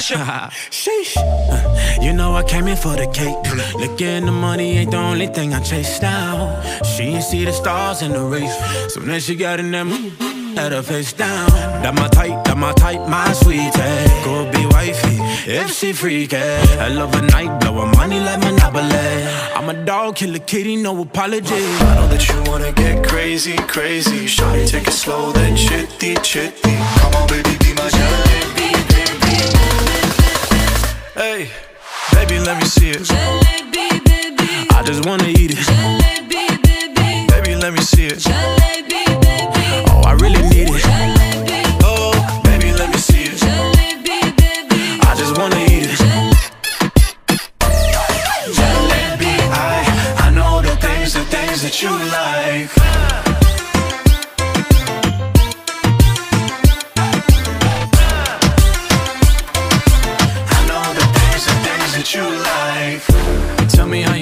Sheesh. You know I came in for the cake. Looking the money ain't the only thing I chase now. She ain't see the stars in the race. So then she got in that mood, had her face down. That my type, my sweetie. Go be wifey if she freaky. I love a night, blow her money like Monopoly. I'm a dog, kill a kitty, no apology. I know that you wanna get crazy, crazy. Shawty, take it slow, then chitty, chitty. Come on, baby, be my jalebi, baby. Hey, baby, let me see it. Jalebi, baby. I just wanna eat it. Jalebi, baby. Baby, let me see it. Jalebi, baby. Oh, I really need it. Jalebi. Oh, baby, let me see it. Jalebi, baby. I just wanna eat it. Jalebi, I know the things that you like. I know the things that you like. Tell me how